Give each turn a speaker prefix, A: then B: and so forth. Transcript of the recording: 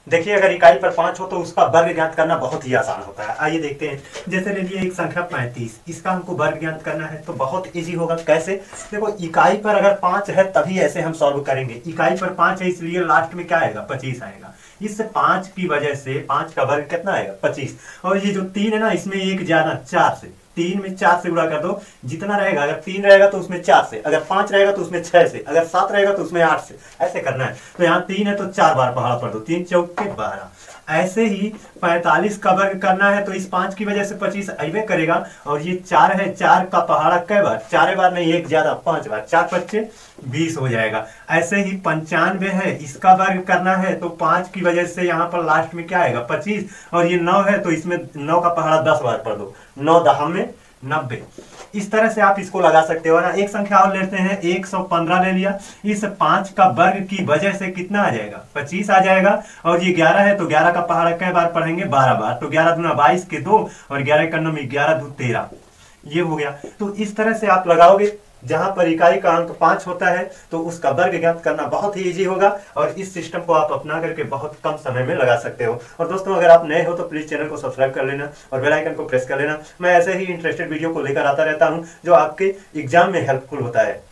A: देखिए अगर इकाई पर 5 हो तो उसका वर्ग ज्ञात करना बहुत ही आसान होता है। आइए देखते हैं। जैसे ले लिए एक संख्या 35, इसका हमको वर्ग ज्ञात करना है तो बहुत इजी होगा। कैसे? देखो इकाई पर अगर 5 है तभी ऐसे हम सॉल्व करेंगे। इकाई पर 5 है इसलिए लास्ट में क्या आएगा? 25 आएगा। इस 5 की वजह से 5 का वर्ग कितना आएगा? 25। और ये जो 3 है ना, इसमें एक ज्यादा 4 से, 3 में 4 से गुणा कर दो, जितना रहेगा। अगर 3 रहेगा तो उसमें 4 से, अगर 5 रहेगा तो उसमें 6 से, अगर 7 रहेगा तो उसमें 8 से। ऐसे करना है। तो यहाँ 3 है तो 4 बार पहाड़ा पढ़ दो, 3 चौके 12। ऐसे ही 45 का वर्ग करना है तो इस 5 की वजह से 25 अइबे करेगा। और ये 4 है, 4 का पहाड़ा कै बार? 4 बार नहीं, एक ज्यादा 5 बार, 4 पच्चे 20 हो जाएगा। ऐसे ही 95 है, इसका वर्ग करना है तो 5 की वजह से यहाँ पर लास्ट में क्या आएगा? 25। और ये 9 है तो इसमें 9 का पहाड़ा 10 बार पढ़ दो, 9 दहा में 90। इस तरह से आप इसको लगा सकते हो ना। एक संख्या और लेते हैं, 115 ले लिया। इस 5 का वर्ग की वजह से कितना आ जाएगा? 25 आ जाएगा। और ये 11 है तो 11 का पहाड़ा कै बार पढ़ेंगे? 12 बार। तो 11 दूना 22 के 2 और 11 का 9 11 दू 13। ये हो गया। तो इस तरह से आप लगाओगे। जहां पर इकाई का अंक 5 होता है तो उसका वर्ग ज्ञात करना बहुत ही इजी होगा। और इस सिस्टम को आप अपना करके बहुत कम समय में लगा सकते हो। और दोस्तों अगर आप नए हो तो प्लीज चैनल को सब्सक्राइब कर लेना और बेल आइकन को प्रेस कर लेना। मैं ऐसे ही इंटरेस्टेड वीडियो को लेकर आता रहता हूं जो आपके एग्जाम में हेल्पफुल होता है।